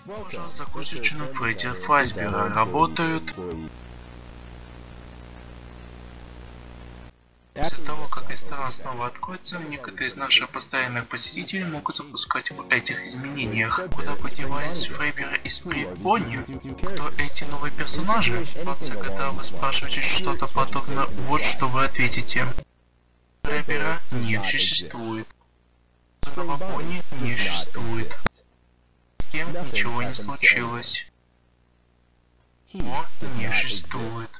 Уже закусочную Фредди Фазбера работают. После того, как ресторан снова откроется, некоторые из наших постоянных посетителей могут запускать в этих изменениях. Куда подевались Фрейбера и Сприпони? Кто эти новые персонажи? Ситуация, когда вы спрашиваете что-то подобное, вот что вы ответите. Фрейбера не существует. Пони не существует. С кем ничего не случилось. О не существует.